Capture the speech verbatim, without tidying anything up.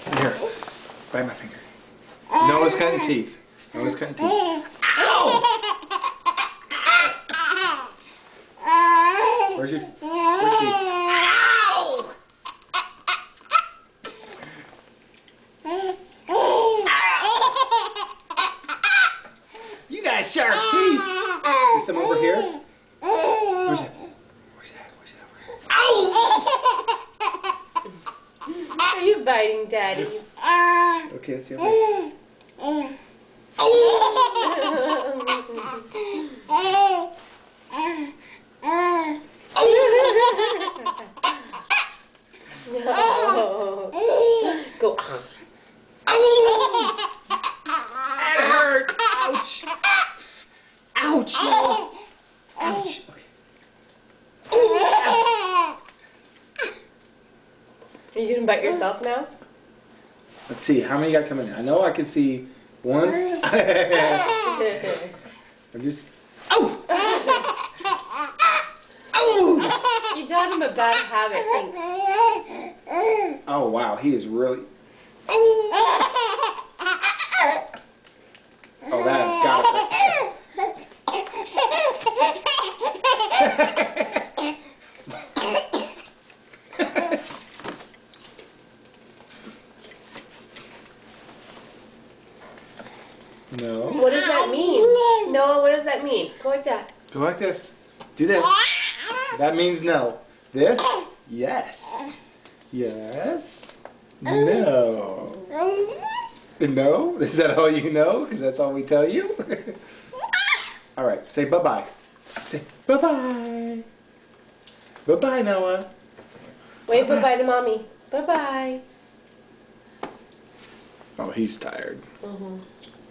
Here, bite my finger. Noah's cutting teeth. Noah's cutting teeth. Ow! Where's your, where's your teeth? Ow! You got sharp teeth. There's some over here. Where's that? Where's that? Where's that? Ow! Are you biting, Daddy? Okay, let's see over here. Oh! No. Go. Ow! That hurt! Ouch! Ouch! No. Ouch! Okay. Are you gonna bite yourself now? Let's see, how many got coming in? I know I can see one. I'm just. Oh! Oh! You taught him a bad habit. Thanks. Oh wow, he is really. Oh, that has got No. What does that mean? Noah, what does that mean? Go like that. Go like this. Do this. That means no. This? Yes. Yes. No. No? Is that all you know? Because that's all we tell you? All right. Say bye-bye. Say bye-bye. Bye-bye, Noah. Wave bye-bye to Mommy. Bye-bye. Oh, he's tired. Mm-hmm.